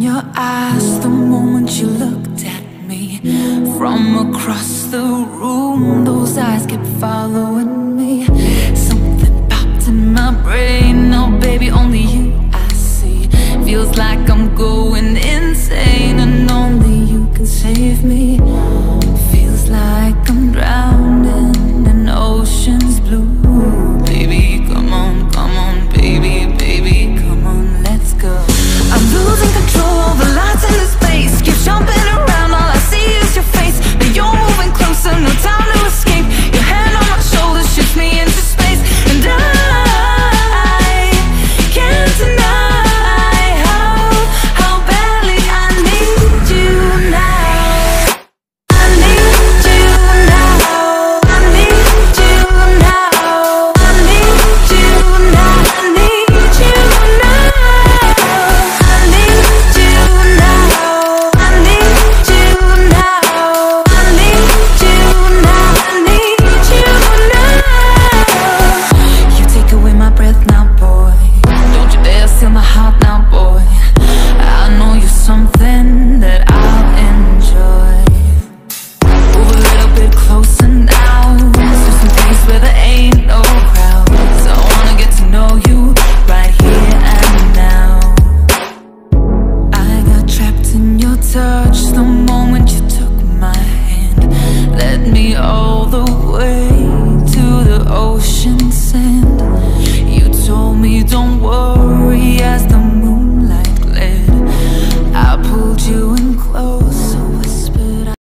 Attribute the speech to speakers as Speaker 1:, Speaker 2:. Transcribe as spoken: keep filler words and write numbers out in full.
Speaker 1: in your eyes the moment you looked at me. From across the room, those eyes kept following me. Something popped in my brain, now baby